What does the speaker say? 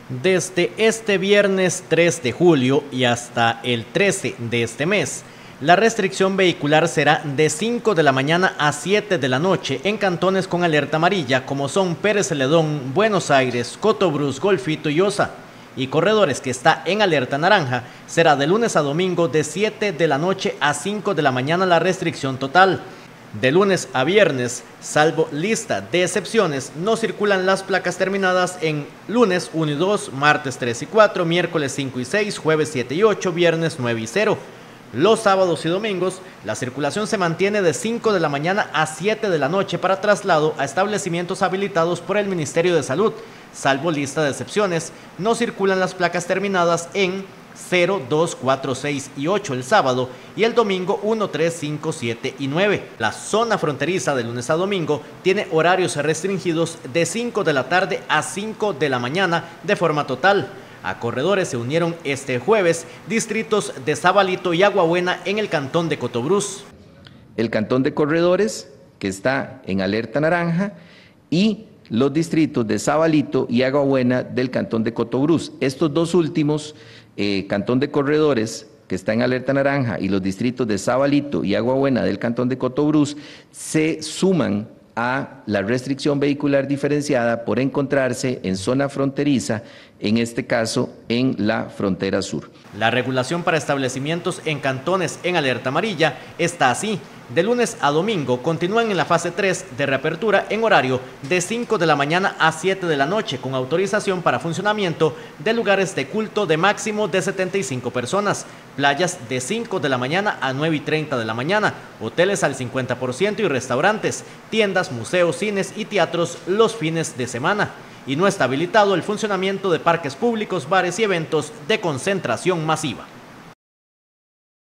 Desde este viernes 3 de julio y hasta el 13 de este mes, la restricción vehicular será de 5 de la mañana a 7 de la noche en cantones con alerta amarilla como son Pérez Celedón, Buenos Aires, Cotobruz, Golfito y Osa. Y Corredores, que está en alerta naranja, será de lunes a domingo de 7 de la noche a 5 de la mañana la restricción total. De lunes a viernes, salvo lista de excepciones, no circulan las placas terminadas en lunes 1 y 2, martes 3 y 4, miércoles 5 y 6, jueves 7 y 8, viernes 9 y 0. Los sábados y domingos, la circulación se mantiene de 5 de la mañana a 7 de la noche para traslado a establecimientos habilitados por el Ministerio de Salud. Salvo lista de excepciones, no circulan las placas terminadas en 0, 2, 4, 6 y 8 el sábado y el domingo 1, 3, 5, 7 y 9. La zona fronteriza de lunes a domingo tiene horarios restringidos de 5 de la tarde a 5 de la mañana de forma total. A Corredores se unieron este jueves distritos de Sabalito y Aguabuena en el cantón de Cotobruz. El cantón de Corredores, que está en alerta naranja, y los distritos de Sabalito y Aguabuena del cantón de Cotobruz. Estos dos últimos, cantón de Corredores, que está en alerta naranja, y los distritos de Sabalito y Aguabuena del cantón de Cotobruz, se suman a la restricción vehicular diferenciada por encontrarse en zona fronteriza, en este caso en la frontera sur. La regulación para establecimientos en cantones en alerta amarilla está así. De lunes a domingo continúan en la fase 3 de reapertura en horario de 5 de la mañana a 7 de la noche con autorización para funcionamiento de lugares de culto de máximo de 75 personas, playas de 5 de la mañana a 9 y 30 de la mañana, hoteles al 50% y restaurantes, tiendas, museos, cines y teatros los fines de semana. Y no está habilitado el funcionamiento de parques públicos, bares y eventos de concentración masiva.